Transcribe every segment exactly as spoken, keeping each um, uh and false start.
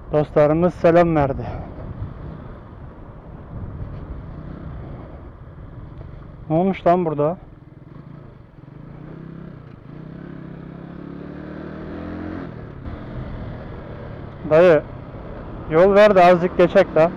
Dostlarımız selam verdi. Ne olmuş lan burada? Dayı, yol ver de azıcık geçek de.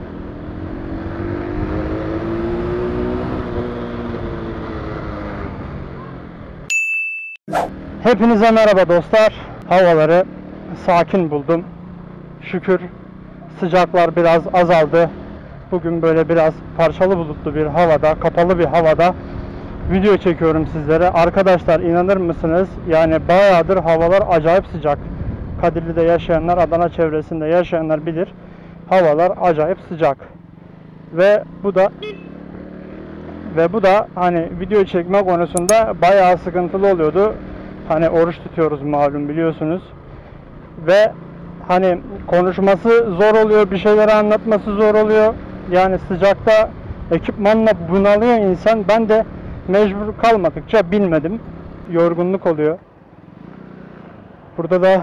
Hepinize merhaba dostlar. Havaları sakin buldum. Şükür sıcaklar biraz azaldı. Bugün böyle biraz parçalı bulutlu bir havada, kapalı bir havada video çekiyorum sizlere. Arkadaşlar inanır mısınız? Yani bayağıdır havalar acayip sıcak. Kadirli'de yaşayanlar, Adana çevresinde yaşayanlar bilir. Havalar acayip sıcak. Ve bu da ve bu da hani video çekme konusunda bayağı sıkıntılı oluyordu. Hani oruç tutuyoruz malum biliyorsunuz. Ve hani konuşması zor oluyor, bir şeyleri anlatması zor oluyor. Yani sıcakta ekipmanla bunalıyor insan. Ben de mecbur kalmadıkça bilmedim. Yorgunluk oluyor. Burada da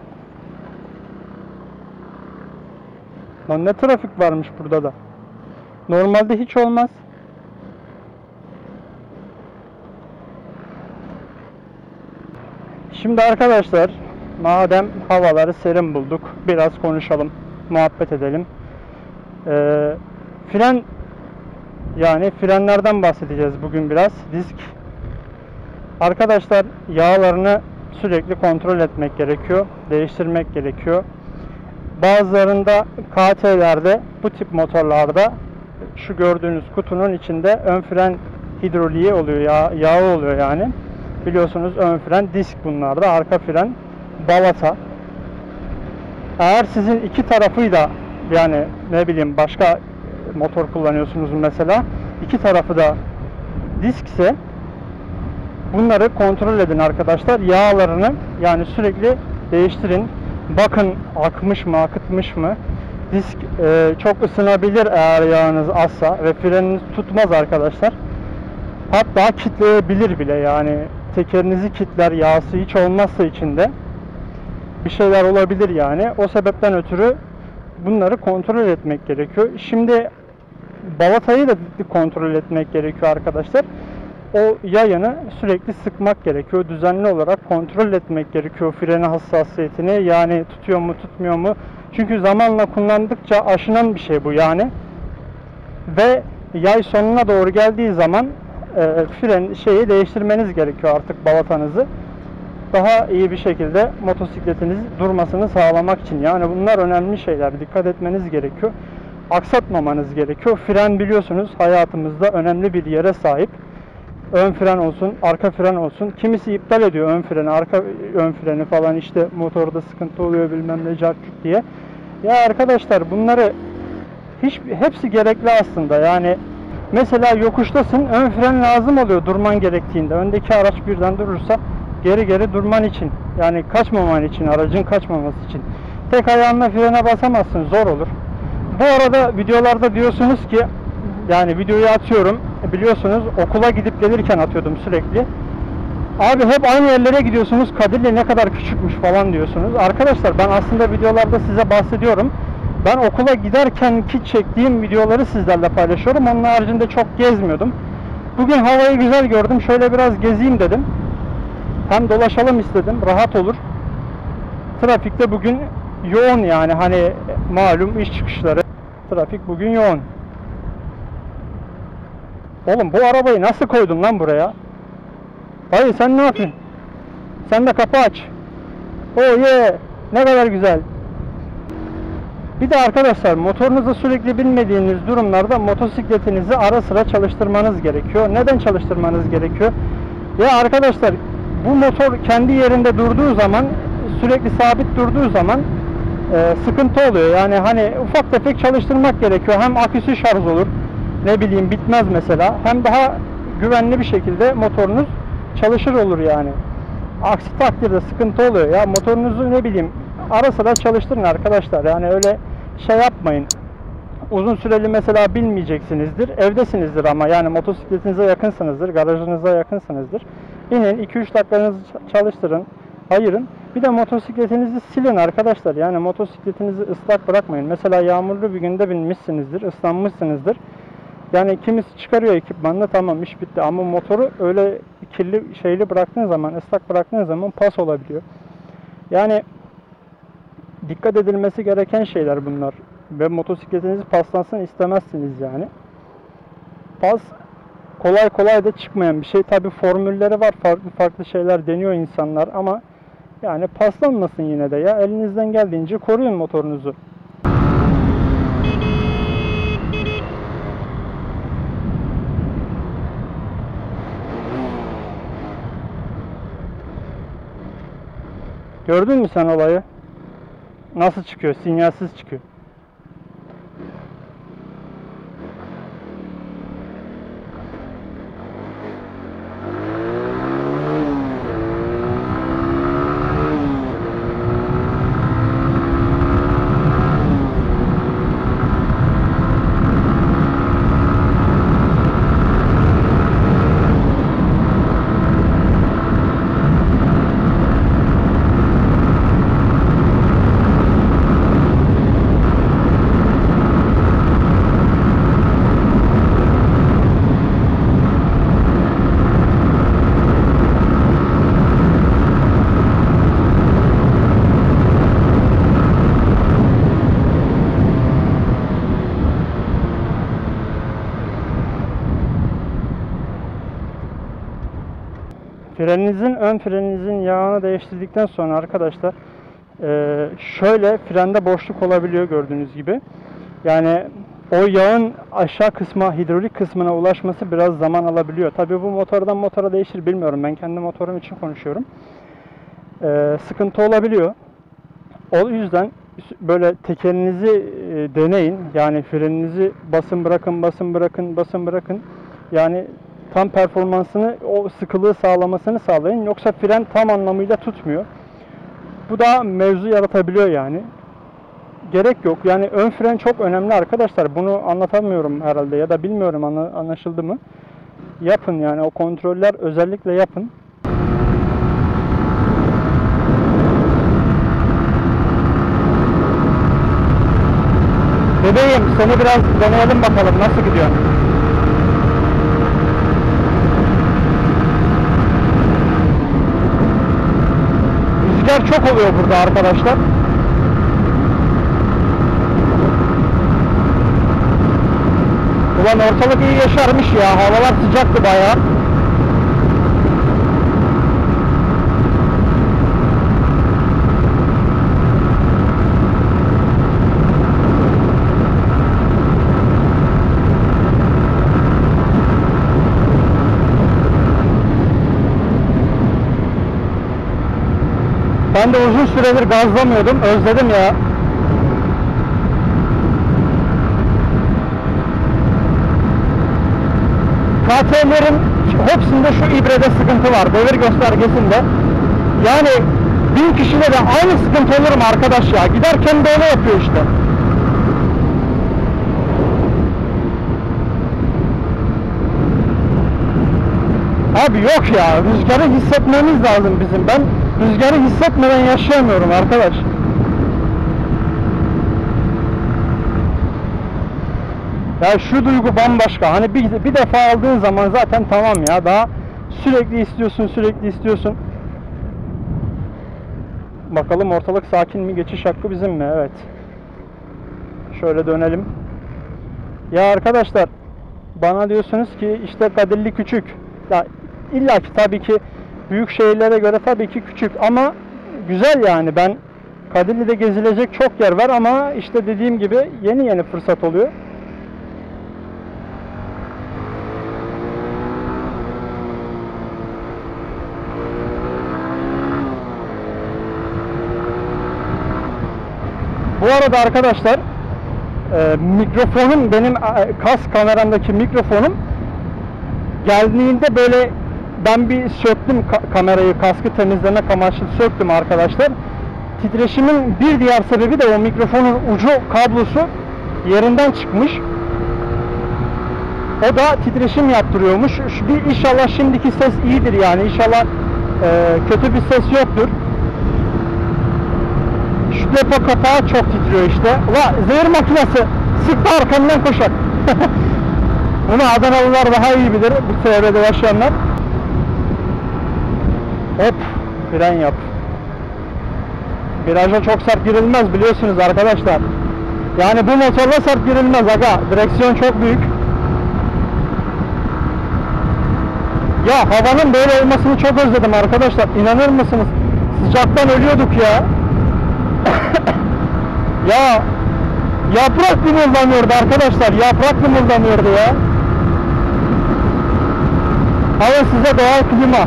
lan ne trafik varmış burada da. Normalde hiç olmaz. Şimdi arkadaşlar, madem havaları serin bulduk, biraz konuşalım, muhabbet edelim. Ee, fren, yani frenlerden bahsedeceğiz bugün biraz. Disk. Arkadaşlar yağlarını sürekli kontrol etmek gerekiyor, değiştirmek gerekiyor. Bazılarında K T'lerde, bu tip motorlarda şu gördüğünüz kutunun içinde ön fren hidroliği oluyor, yağ, yağı oluyor yani. Biliyorsunuz ön fren disk bunlarda, arka fren balata. Eğer sizin iki tarafı da yani ne bileyim başka motor kullanıyorsunuz mesela, iki tarafı da diskse bunları kontrol edin arkadaşlar. Yağlarını yani sürekli değiştirin. Bakın akmış mı, akıtmış mı? Disk e, çok ısınabilir eğer yağınız azsa ve freniniz tutmaz arkadaşlar. Hatta kitleyebilir bile, yani tekerinizi kitler, yağsı hiç olmazsa içinde bir şeyler olabilir yani. O sebepten ötürü bunları kontrol etmek gerekiyor. Şimdi balatayı da kontrol etmek gerekiyor arkadaşlar. O yayını sürekli sıkmak gerekiyor. Düzenli olarak kontrol etmek gerekiyor frene hassasiyetini. Yani tutuyor mu, tutmuyor mu? Çünkü zamanla kullandıkça aşınan bir şey bu yani. Ve yay sonuna doğru geldiği zaman e, fren şeyi değiştirmeniz gerekiyor artık, balatanızı. Daha iyi bir şekilde motosikletiniz durmasını sağlamak için. Yani bunlar önemli şeyler. Dikkat etmeniz gerekiyor. Aksatmamanız gerekiyor. Fren biliyorsunuz hayatımızda önemli bir yere sahip. Ön fren olsun, arka fren olsun. Kimisi iptal ediyor ön freni, arka ön freni falan, işte motorda sıkıntı oluyor bilmem ne cartçuk diye. Ya arkadaşlar bunları hiç, hepsi gerekli aslında. Yani mesela yokuştasın, ön fren lazım oluyor durman gerektiğinde. Öndeki araç birden durursa geri geri durman için, yani kaçmaman için, aracın kaçmaması için. Tek ayağınla frene basamazsın, zor olur. Bu arada videolarda diyorsunuz ki, yani videoyu atıyorum, biliyorsunuz okula gidip gelirken atıyordum sürekli. Abi hep aynı yerlere gidiyorsunuz, Kadirli ne kadar küçükmüş falan diyorsunuz. Arkadaşlar ben aslında videolarda size bahsediyorum. Ben okula giderkenki çektiğim videoları sizlerle paylaşıyorum. Onun haricinde çok gezmiyordum. Bugün havayı güzel gördüm, şöyle biraz gezeyim dedim. Hem dolaşalım istedim, rahat olur. Trafikte bugün yoğun, yani hani malum iş çıkışları. Trafik bugün yoğun. Oğlum bu arabayı nasıl koydun lan buraya? Hayır sen ne yapıyorsun? Sen de kapı aç. Oh yeah! Ne kadar güzel. Bir de arkadaşlar motorunuzu sürekli bilmediğiniz durumlarda motosikletinizi ara sıra çalıştırmanız gerekiyor. Neden çalıştırmanız gerekiyor? Ya arkadaşlar bu motor kendi yerinde durduğu zaman, sürekli sabit durduğu zaman e, sıkıntı oluyor. Yani hani ufak tefek çalıştırmak gerekiyor. Hem aküsü şarj olur, ne bileyim bitmez mesela. Hem daha güvenli bir şekilde motorunuz çalışır olur yani. Aksi takdirde sıkıntı oluyor ya. Motorunuzu ne bileyim ara sıra çalıştırın arkadaşlar. Yani öyle şey yapmayın. Uzun süreli mesela bilmeyeceksinizdir. Evdesinizdir ama yani motosikletinize yakınsınızdır, garajınıza yakınsınızdır. İnin iki üç dakikanızı çalıştırın, ayırın. Bir de motosikletinizi silin arkadaşlar. Yani motosikletinizi ıslak bırakmayın. Mesela yağmurlu bir günde binmişsinizdir, ıslanmışsınızdır. Yani kimisi çıkarıyor ekipmanla, tamam iş bitti, ama motoru öyle kirli şeyli bıraktığın zaman, ıslak bıraktığın zaman pas olabiliyor. Yani dikkat edilmesi gereken şeyler bunlar. Ve motosikletiniz paslansın istemezsiniz yani. Pas kolay kolay da çıkmayan bir şey. Tabi formülleri var, farklı farklı şeyler deniyor insanlar, ama yani paslanmasın yine de ya. Elinizden geldiğince koruyun motorunuzu. Gördün mü sen olayı? Nasıl çıkıyor? Sinyalsiz çıkıyor. Freninizin, ön freninizin yağını değiştirdikten sonra arkadaşlar e, şöyle frende boşluk olabiliyor gördüğünüz gibi. Yani o yağın aşağı kısma, hidrolik kısmına ulaşması biraz zaman alabiliyor. Tabii bu motordan motora değişir bilmiyorum. Ben kendi motorum için konuşuyorum. E, sıkıntı olabiliyor. O yüzden böyle tekerinizi e, deneyin. Yani freninizi basın bırakın, basın bırakın, basın bırakın. Yani tam performansını, o sıkılığı sağlamasını sağlayın. Yoksa fren tam anlamıyla tutmuyor. Bu da mevzu yaratabiliyor yani. Gerek yok. Yani ön fren çok önemli arkadaşlar. Bunu anlatamıyorum herhalde, ya da bilmiyorum anlaşıldı mı? Yapın yani, o kontroller özellikle yapın. Bebeğim, seni biraz deneyelim bakalım nasıl gidiyor. Rüzgar çok oluyor burada arkadaşlar. Ulan ortalık iyi yaşarmış ya. Havalar sıcaktı bayağı. Ben de uzun süredir gazlamıyordum. Özledim ya. K T'lerin hepsinde şu ibrede sıkıntı var. Devir göstergesinde. Yani bin kişide de aynı sıkıntı olur mu arkadaş ya? Giderken böyle yapıyor işte. Abi yok ya. Rüzgarı hissetmemiz lazım bizim. Ben rüzgarı hissetmeden yaşayamıyorum arkadaş. Ya şu duygu bambaşka. Hani bir, bir defa aldığın zaman zaten tamam ya. Daha sürekli istiyorsun, sürekli istiyorsun. Bakalım ortalık sakin mi? Geçiş hakkı bizim mi? Evet. Şöyle dönelim. Ya arkadaşlar, bana diyorsunuz ki işte Kadirli küçük. Ya illa ki tabii ki büyük şehirlere göre tabii ki küçük, ama güzel yani. Ben Kadirli'de gezilecek çok yer var, ama işte dediğim gibi yeni yeni fırsat oluyor. Bu arada arkadaşlar, e, mikrofonum, benim e, kas kameramdaki mikrofonum geldiğinde böyle ben bir söktüm ka kamerayı, kaskı temizlemek amaçlı söktüm arkadaşlar. Titreşimin bir diğer sebebi de o mikrofonun ucu kablosu yerinden çıkmış. O da titreşim yaptırıyormuş. Bir inşallah şimdiki ses iyidir yani. İnşallah e, kötü bir ses yoktur. depo kapağı çok titriyor işte. Ula zehir makinesi sıktı arkamdan koşar. Bunu Adanalılar daha iyi bilir, bu çevrede yaşayanlar. Hop, fren yap. Viraja çok sert girilmez biliyorsunuz arkadaşlar. Yani bu motorla sert girilmez aga. Direksiyon çok büyük. Ya havanın böyle olmasını çok özledim arkadaşlar. İnanır mısınız? Sıcaktan ölüyorduk ya. Ya yaprak mırıldanıyordu arkadaşlar. Yaprak mırıldanıyordu ya. Hava size doğal klima.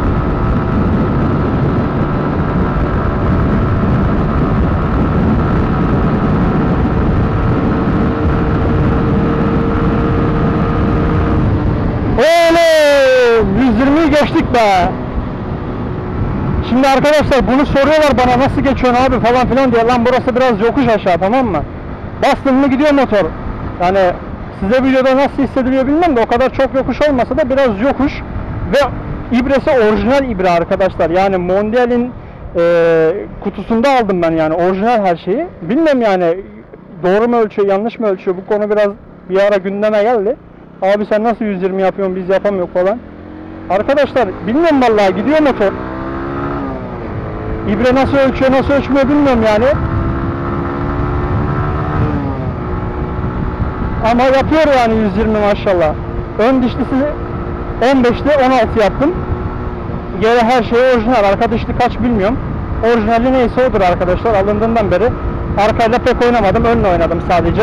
yüz yirmiyi geçtik be. Şimdi arkadaşlar bunu soruyorlar bana, nasıl geçiyorsun abi falan filan diye. Lan burası biraz yokuş aşağı, tamam mı? Bastın mı gidiyor motor. Yani size videoda nasıl hissediliyor bilmem de o kadar çok yokuş olmasa da biraz yokuş. Ve ibresi orijinal ibre arkadaşlar. Yani Mondial'in e, kutusunda aldım ben, yani orijinal her şeyi. Bilmem yani doğru mu ölçüyor, yanlış mı ölçüyor, bu konu biraz bir ara gündeme geldi. Abi sen nasıl yüz yirmi yapıyorsun, biz yapamıyoruz falan. Arkadaşlar bilmiyorum vallahi, gidiyor motor. İbre nasıl ölçüyor, nasıl ölçmüyor bilmiyorum yani. Ama yapıyor yani yüz yirmi maşallah. Ön dişlisi on beşte on altı yaptım. Geri her şey orijinal. Arka dişli kaç bilmiyorum. Orijinali neyse odur arkadaşlar. Alındığından beri arkayla pek oynamadım. Önle oynadım sadece.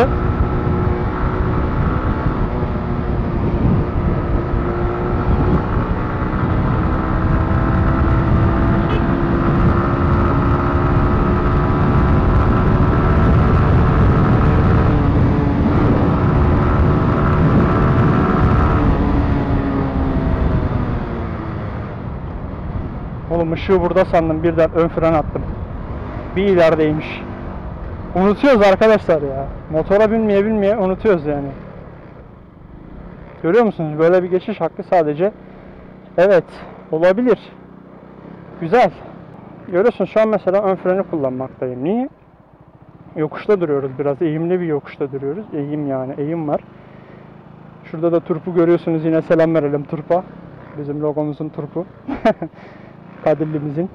Oğlum ışığı burada sandım, birden ön fren attım. Bir ilerideymiş. Unutuyoruz arkadaşlar ya. Motora binmeye binmeye unutuyoruz yani. Görüyor musunuz? Böyle bir geçiş hakkı sadece. Evet, olabilir. Güzel. Görüyorsun şu an mesela ön freni kullanmaktayım. Niye? Yokuşta duruyoruz biraz. Eğimli bir yokuşta duruyoruz. Eğim yani. Eğim var. Şurada da turpu görüyorsunuz. Yine selam verelim turpa. Bizim logomuzun turpu. Kadirlimizin.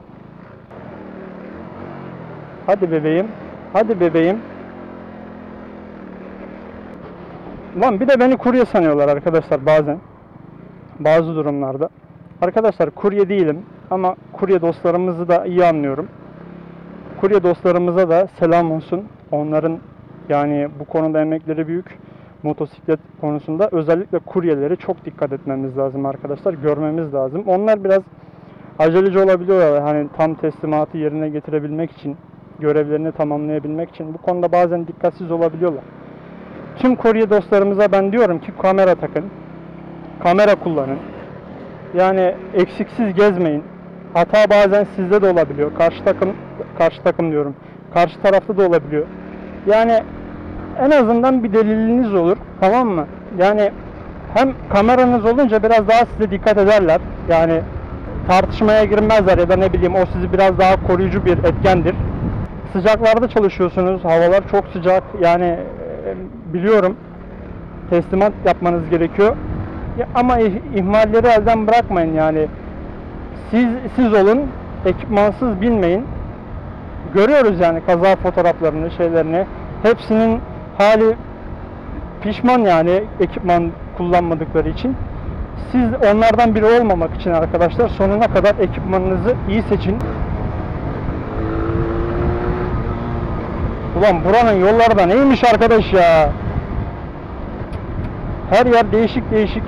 Hadi bebeğim. Hadi bebeğim. Lan bir de beni kurye sanıyorlar arkadaşlar bazen. Bazı durumlarda. Arkadaşlar kurye değilim ama kurye dostlarımızı da iyi anlıyorum. Kurye dostlarımıza da selam olsun. Onların yani bu konuda emekleri büyük. Motosiklet konusunda özellikle kuryeleri çok dikkat etmemiz lazım arkadaşlar. Görmemiz lazım. Onlar biraz aceleci olabiliyorlar. Hani tam teslimatı yerine getirebilmek için, görevlerini tamamlayabilmek için bu konuda bazen dikkatsiz olabiliyorlar. Tüm kurye dostlarımıza ben diyorum ki kamera takın. Kamera kullanın. Yani eksiksiz gezmeyin. Hata bazen sizde de olabiliyor. Karşı takım, karşı takım diyorum. Karşı tarafta da olabiliyor. Yani en azından bir deliliniz olur. Tamam mı? Yani hem kameranız olunca biraz daha size dikkat ederler. Yani tartışmaya girmezler ya da ne bileyim o sizi biraz daha koruyucu bir etkendir. Sıcaklarda çalışıyorsunuz. Havalar çok sıcak. Yani e, biliyorum teslimat yapmanız gerekiyor. Ya, ama ihmalleri elden bırakmayın yani. Siz siz olun, ekipmansız binmeyin. Görüyoruz yani kaza fotoğraflarını, şeylerini. Hepsinin hali pişman yani ekipman kullanmadıkları için. Siz onlardan biri olmamak için arkadaşlar sonuna kadar ekipmanınızı iyi seçin. Ulan buranın yolları da neymiş arkadaş ya. Her yer değişik değişik.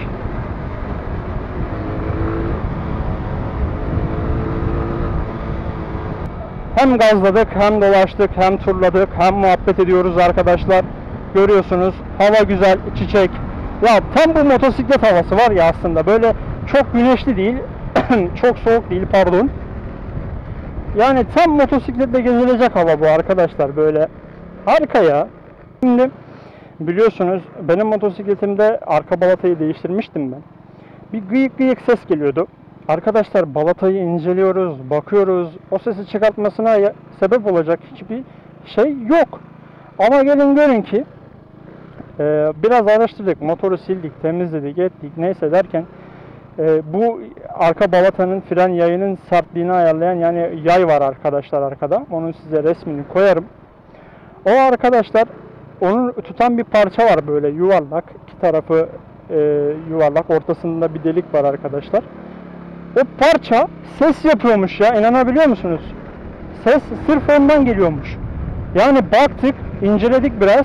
Hem gazladık, hem dolaştık, hem turladık, hem muhabbet ediyoruz arkadaşlar. Görüyorsunuz hava güzel, çiçek. Ya tam bu motosiklet havası var ya aslında. Böyle çok güneşli değil, çok soğuk değil pardon. Yani tam motosikletle gezilecek hava bu arkadaşlar, böyle harika ya. Şimdi biliyorsunuz benim motosikletimde arka balatayı değiştirmiştim ben. Bir gıyık gıyık ses geliyordu. Arkadaşlar balatayı inceliyoruz, bakıyoruz. O sesi çıkartmasına sebep olacak hiçbir şey yok. Ama gelin görün ki e, biraz araştırdık, motoru sildik, temizledik, ettik neyse derken e, bu arka balatanın fren yayının sertliğini ayarlayan yani yay var arkadaşlar arkada. Onun size resmini koyarım. O arkadaşlar onun tutan bir parça var böyle yuvarlak. İki tarafı e, yuvarlak. Ortasında bir delik var arkadaşlar. O parça ses yapıyormuş ya. İnanabiliyor musunuz? Ses sırf ondan geliyormuş. Yani baktık, inceledik biraz.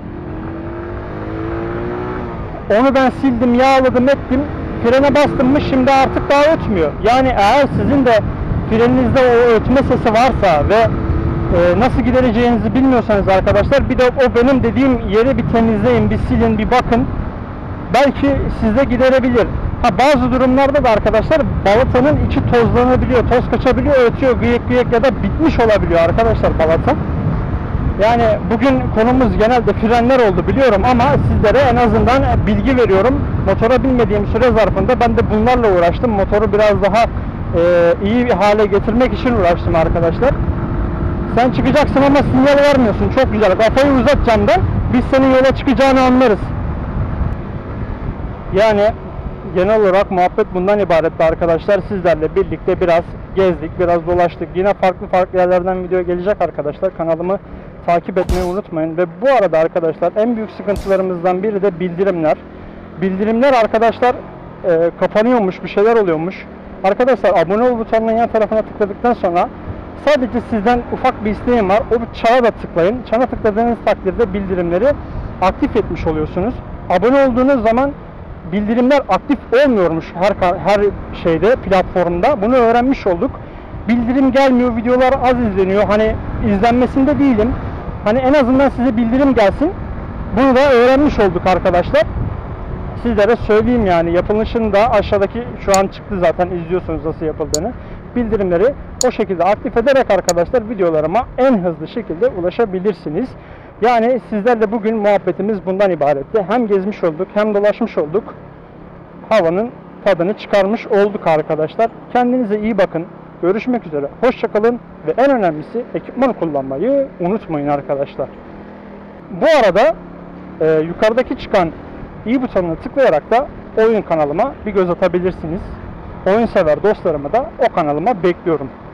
Onu ben sildim, yağladım, ettim. Frene bastım mı şimdi artık daha ötmüyor. Yani eğer sizin de freninizde o ötme sesi varsa ve e, nasıl gidereceğinizi bilmiyorsanız arkadaşlar, bir de o benim dediğim yeri bir temizleyin, bir silin, bir bakın. Belki sizde giderebilir. Ha, bazı durumlarda da arkadaşlar balatanın içi tozlanabiliyor, toz kaçabiliyor, ötüyor, gıyık gıyık ya da bitmiş olabiliyor arkadaşlar balata. Yani bugün konumuz genelde frenler oldu biliyorum ama sizlere en azından bilgi veriyorum. Motora binmediğim süre zarfında ben de bunlarla uğraştım. Motoru biraz daha e, iyi bir hale getirmek için uğraştım arkadaşlar. Sen çıkacaksın ama sinyal vermiyorsun. Çok güzel. Kafayı uzat camdan. Biz senin yola çıkacağını anlarız. Yani genel olarak muhabbet bundan ibaretti arkadaşlar. Sizlerle birlikte biraz gezdik, biraz dolaştık. Yine farklı farklı yerlerden video gelecek arkadaşlar. Kanalımı takip etmeyi unutmayın. Ve bu arada arkadaşlar en büyük sıkıntılarımızdan biri de bildirimler. Bildirimler arkadaşlar e, kapanıyormuş, bir şeyler oluyormuş. Arkadaşlar abone ol butonunun yan tarafına tıkladıktan sonra sadece sizden ufak bir isteğim var. O çana da tıklayın. Çana tıkladığınız takdirde bildirimleri aktif etmiş oluyorsunuz. Abone olduğunuz zaman bildirimler aktif olmuyormuş her her şeyde, platformda. Bunu öğrenmiş olduk. Bildirim gelmiyor, videolar az izleniyor. Hani izlenmesinde değilim. Hani en azından size bildirim gelsin. Bunu da öğrenmiş olduk arkadaşlar. Sizlere söyleyeyim yani yapılışını da aşağıdaki şu an çıktı zaten, izliyorsunuz nasıl yapıldığını. Bildirimleri o şekilde aktif ederek arkadaşlar videolarıma en hızlı şekilde ulaşabilirsiniz. Yani sizlerle bugün muhabbetimiz bundan ibaretti. Hem gezmiş olduk hem dolaşmış olduk. Havanın tadını çıkarmış olduk arkadaşlar. Kendinize iyi bakın. Görüşmek üzere. Hoşça kalın ve en önemlisi ekipman kullanmayı unutmayın arkadaşlar. Bu arada e, yukarıdaki çıkan i butonuna tıklayarak da oyun kanalıma bir göz atabilirsiniz. Oyun sever dostlarımı da o kanalıma bekliyorum.